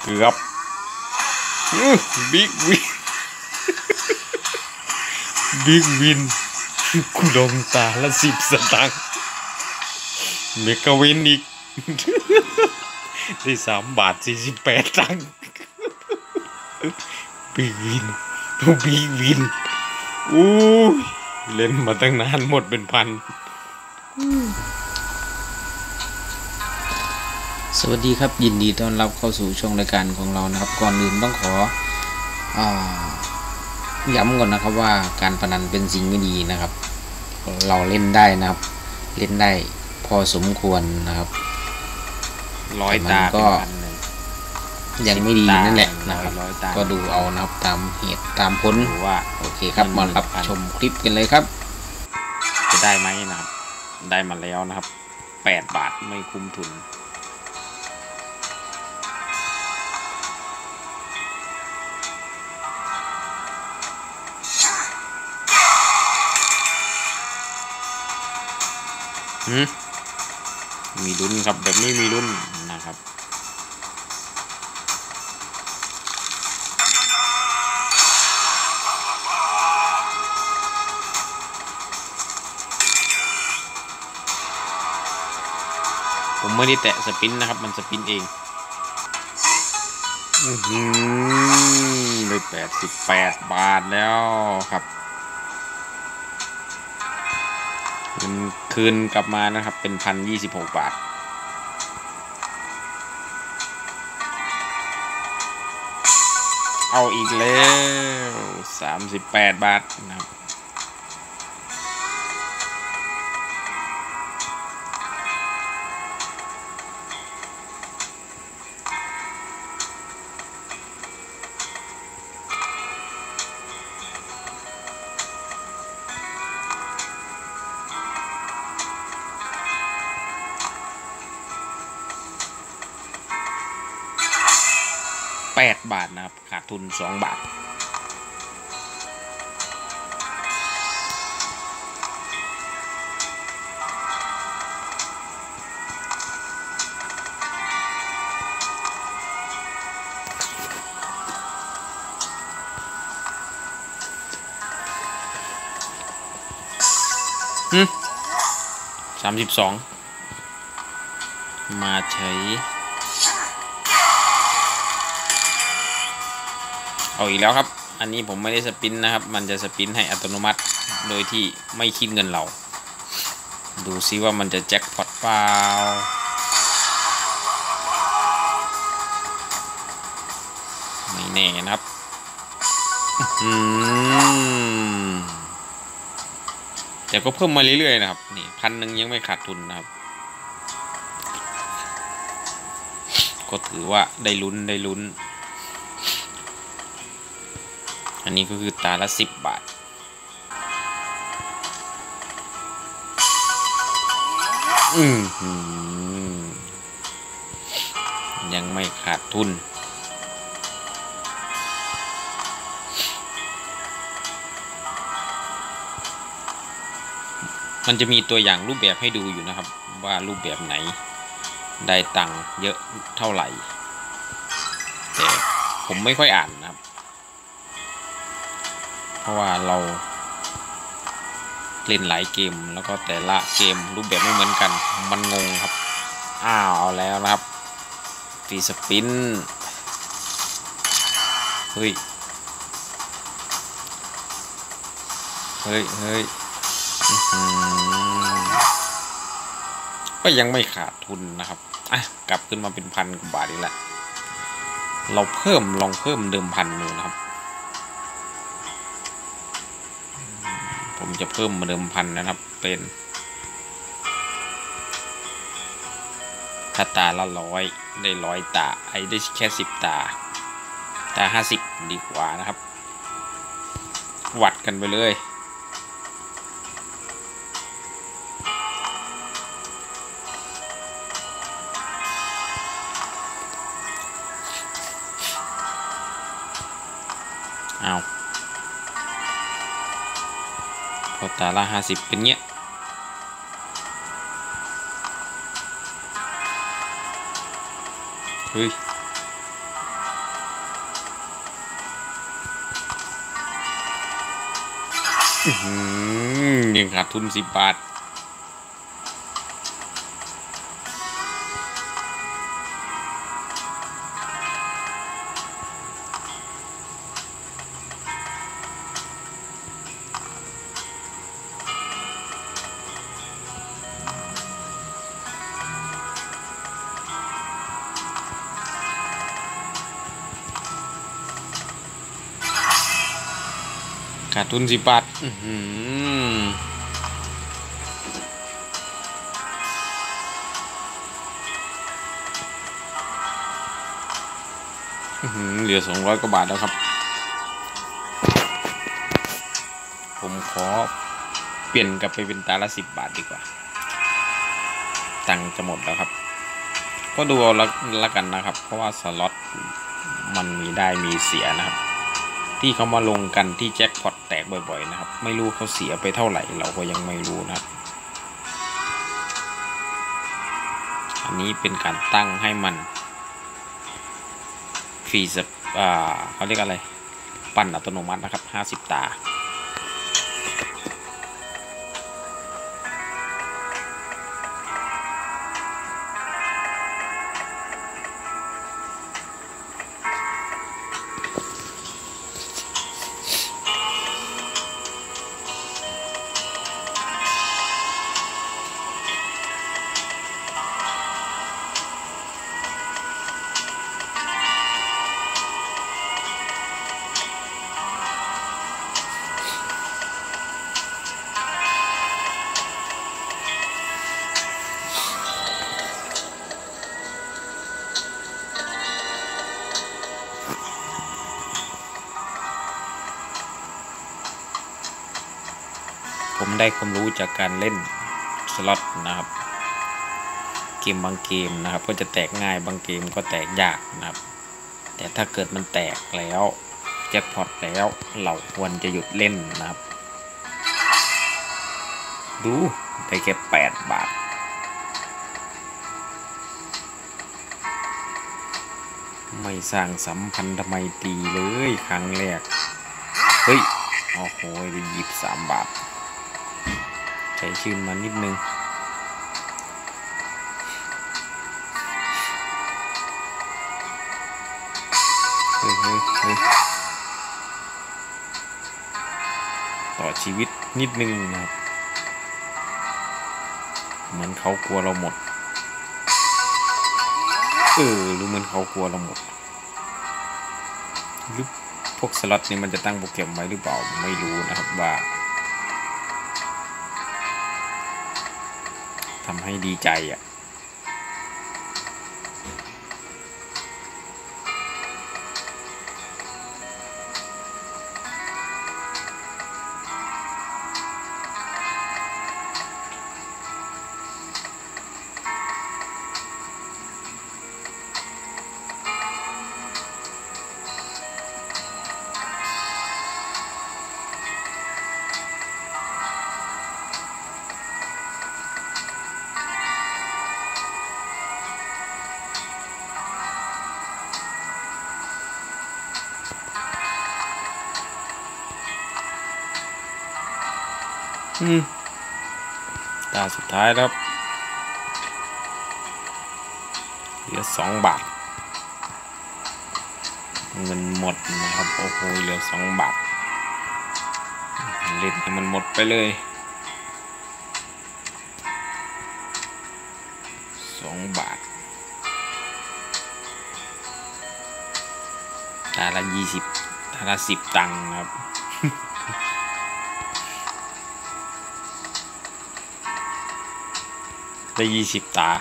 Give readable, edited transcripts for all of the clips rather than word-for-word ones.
เกือบบิ๊กวินบิ๊กวินกูลงตาละ10 สตางค์เมกะวินอีกได้3 บาท 48 ตังค์บิ๊กวินบิ๊กวินอู้เล่นมาตั้งนานหมดเป็นพันสวัสดีครับยินดีต้อนรับเข้าสู่ช่องรายการของเรานะครับก่อนอื่นต้องขอย้ำก่อนนะครับว่าการพนันเป็นสิ่งไม่ดีนะครับเราเล่นได้นะครับเล่นได้พอสมควรนะครับ 100 ตาก็ยังไม่ดีนั่นแหละนะครับก็ดูเอานะครับตามเหตุตามผลว่าโอเคครับมารับชมคลิปกันเลยครับจะได้ไหมนะครับได้มาแล้วนะครับ8 บาทไม่คุ้มทุนมีลุ้นครับแบบนี้มีลุ้นนะครับผมไม่ได้แตะสปินนะครับมันสปินเองเลย88 บาทแล้วครับคืนกลับมานะครับเป็น1,026 บาทเอาอีกแล้ว38 บาทนะครับ8 บาทนะครับขาดทุน2 บาท32มาใช้เอาอีกแล้วครับอันนี้ผมไม่ได้สปินนะครับมันจะสปินให้อัตโนมัติโดยที่ไม่คิดเงินเราดูซิว่ามันจะแจ็คพอตเปล่าไม่แน่นะครับแต่ก็เพิ่มมาเรื่อยๆนะครับนี่1,000ยังไม่ขาดทุนนะครับก็ถือว่าได้ลุ้นอันนี้ก็คือตาละ10 บาทยังไม่ขาดทุนมันจะมีตัวอย่างรูปแบบให้ดูอยู่นะครับว่ารูปแบบไหนได้ตังค์เยอะเท่าไหร่แต่ผมไม่ค่อยอ่านนะครับเพราะว่าเราเล่นหลายเกมแล้วก็แต่ละเกมรูปแบบไม่เหมือนกันมันงงครับเอาแล้วนะครับฟรีสปินเฮ้ยก็ยังไม่ขาดทุนนะครับกลับขึ้นมาเป็น1,000 กว่าบาทอีกแล้วเราลองเพิ่มเดิมพันดูนะครับผมจะเพิ่มมาเดิมพันนะครับเป็นถ้าตาละ100ได้100 ตาได้แค่10 ตา50ดีกว่านะครับวัดกันไปเลยพอตาละ50เป็นเงี้ยเฮ้ยยังขาดทุน10 บาทขาดทุน10 บาทเหลือ200 กว่าบาทแล้วครับ ผมขอเปลี่ยนกลับไปเป็นตาละ10 บาทดีกว่า ตังค์จะหมดแล้วครับ ก็ดูเอาละกันนะครับ เพราะว่าสล็อตมันมีได้มีเสียนะครับ ที่เขามาลงกันที่แจ็คพอตแตกบ่อยๆนะครับ ไม่รู้เขาเสียไปเท่าไหร่เราก็ยังไม่รู้นะครับ อันนี้เป็นการตั้งให้มันฟรีเขาเรียกอะไรปั่นอัตโนมัตินะครับ50 ตาผมได้ความรู้จากการเล่นสล็อตนะครับเกมบางเกมนะครับก็จะแตกง่ายบางเกมก็แตกยากนะครับแต่ถ้าเกิดมันแตกแล้วแจ็คพอตแล้วเราควรจะหยุดเล่นนะครับดูได้แค่8 บาทไม่สร้างสัมพันธไมตรีเลยครั้งแรกเฮ้ยโอ้โหได้23 บาทใจชื้นมานิดนึงเฮ้ยต่อชีวิตนิดนึงนะครับเหมือนเขากลัวเราหมดหรือเหมือนเขากลัวเราหมดหรือพวกสล็อตนี่มันจะตั้งโปรแกรมไว้หรือเปล่าไม่รู้นะครับว่าทำให้ดีใจอ่ะตาสุดท้ายแล้วเหลือ2 บาทเงินหมดนะครับโอ้โหเหลือ2 บาทเล่นให้มันหมดไปเลย2 บาทตาละ20ตาละ10 ตังค์ครับได้20 ตา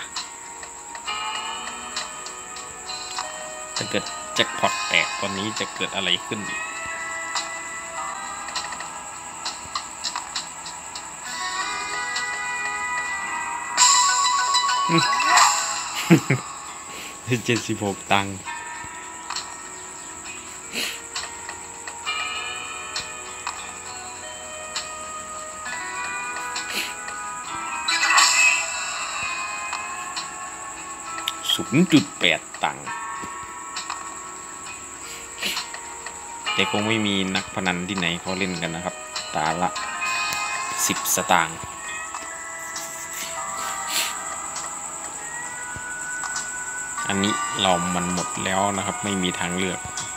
ถ้าเกิดแจ็คพอตแตกตอนนี้จะเกิดอะไรขึ้น76 ตังค์0.8 ตังค์แต่คงไม่มีนักพนันที่ไหนเขาเล่นกันนะครับตาละ10 สตางค์อันนี้เรามันหมดแล้วนะครับไม่มีทางเลือก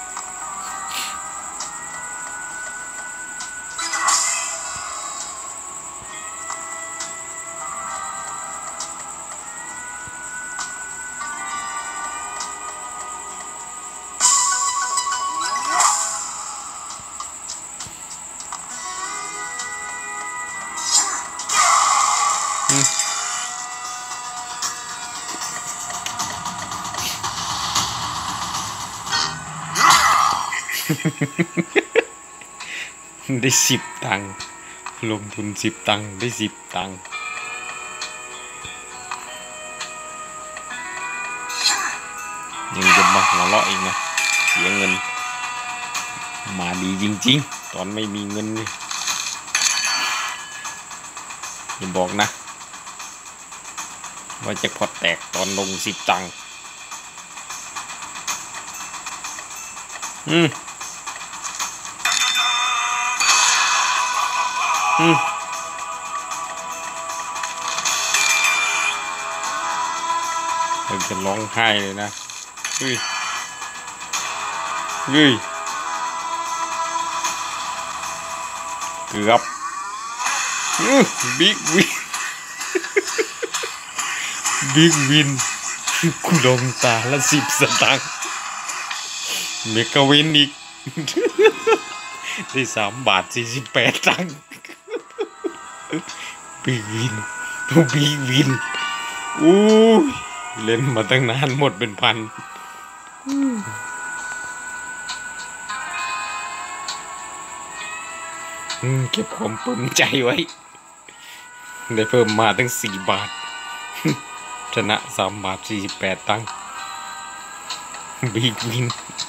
ได้10 ตังค์ลงทุน10 ตังค์ได้10 ตังค์ยังจะมาหัวเราะอีกนะเสียเงินมาดีจริงๆตอนไม่มีเงินนี่อย่าบอกนะว่าจะพอตแตกตอนลง10 ตังค์เราจะร้องไห้เลยนะเฮ้ยเกือบบิ๊กวินกูลงตาละ10 สตางค์เมกะวินอีกได้3 บาท 48 ตังค์บิ๊กวินอู้เล่นมาตั้งนานหมดเป็นพันเก็บความปลื้มใจไว้ได้เพิ่มมาตั้ง4 บาทชนะ3 บาท 48 ตังค์บิ๊กวิน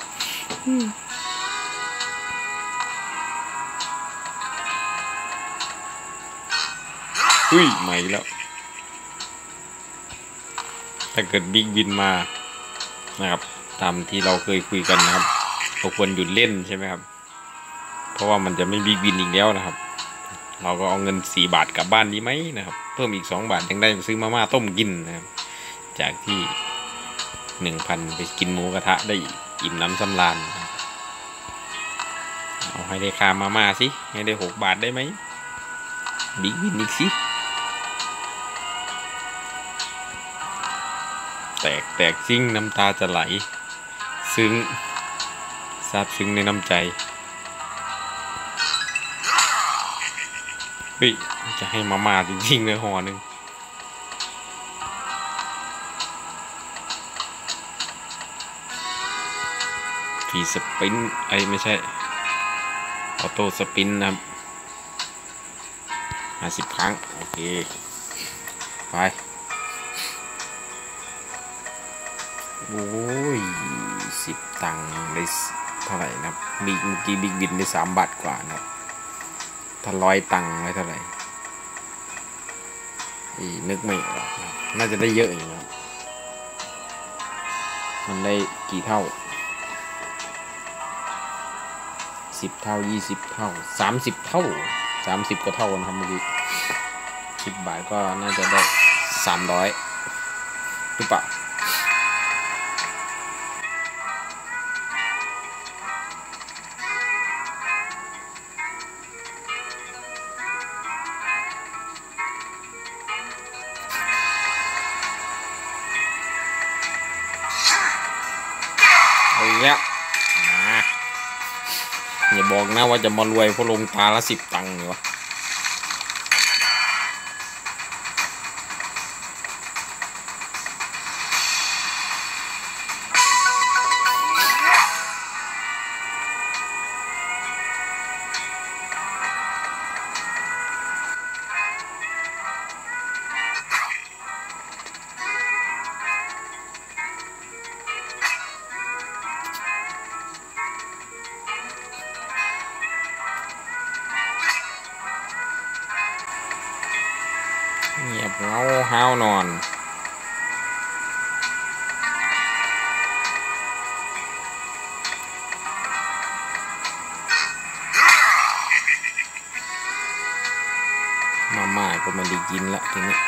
ใหม่แล้วถ้าเกิดบิ๊กวินมานะครับตามที่เราเคยคุยกันนะครับเราควรหยุดเล่นใช่ไหมครับเพราะว่ามันจะไม่บิ๊กวินอีกแล้วนะครับเราก็เอาเงิน4 บาทกลับบ้านดีไหมนะครับเพิ่มอีก2 บาทยังได้ซื้อมาม่าต้มกินนะครับจากที่ 1,000 ไปกินหมูกระทะได้อิ่มน้ำสำราญเอาให้ได้ค่ามาม่าสิให้ได้6 บาทได้ไหมบิ๊กวินอีกสิแตกซิ่งน้ำตาจะไหลซึ้งซาบซึ้งในน้ำใจจะให้มาม่าจริงๆเลยห่อหนึ่งฟรีสปินไม่ใช่ออโต้สปินนะครับ50 ครั้งโอเคไปโอ้ย10 ตังค์ได้เท่าไหร่นะครับเมื่อกี้บิ๊กวินได้3 บาทกว่านะครับถ้า100 ตังค์ไว้เท่าไหร่นึกไม่ออกนะน่าจะได้เยอะอย่างนี้มันได้กี่เท่า10 เท่า20 เท่า30 เท่า30 กว่าเท่านะครับเมื่อกี้10 บาทก็น่าจะได้300หรือเปล่าแล้วอย่าบอกนะว่าจะมารวยเพราะลงตาละ10 ตังค์เลยวะเงียบเงาห้าวนอนก็ไม่ได้กินละทีนี้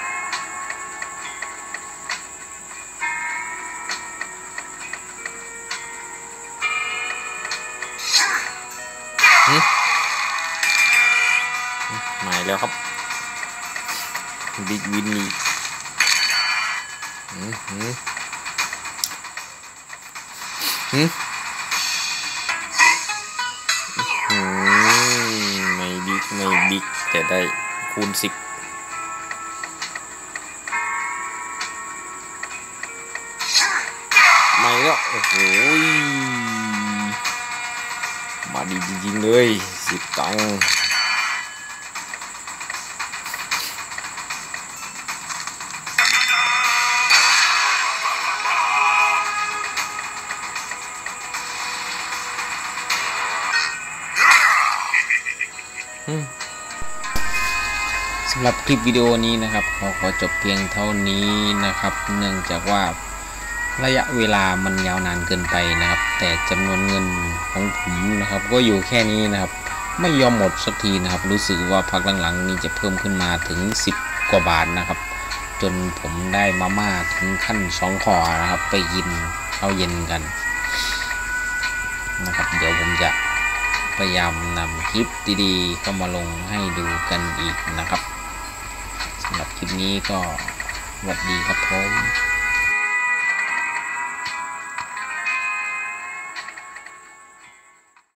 มาแล้วครับบิ๊กวินนี่ไม่บิ๊กแต่ได้คูณ 10ไม่แล้วโอ้โหมาดีจริงๆเลย10 ตังค์สำหรับคลิปวิดีโอนี้นะครับขอจบเพียงเท่านี้นะครับ เนื่องจากว่าระยะเวลามันยาวนานเกินไปนะครับแต่จำนวนเงินของผมนะครับก็อยู่แค่นี้นะครับไม่ยอมหมดสักทีนะครับรู้สึกว่าพักหลังๆนี้จะเพิ่มขึ้นมาถึง10 กว่าบาทนะครับจนผมได้มาม่าถึงขั้น2 ห่อนะครับไปกินข้าวเย็นกันนะครับเดี๋ยวผมจะพยายามนำคลิปดีๆเข้ามาลงให้ดูกันอีกนะครับสำหรับคลิปนี้ก็สวัสดีครับผม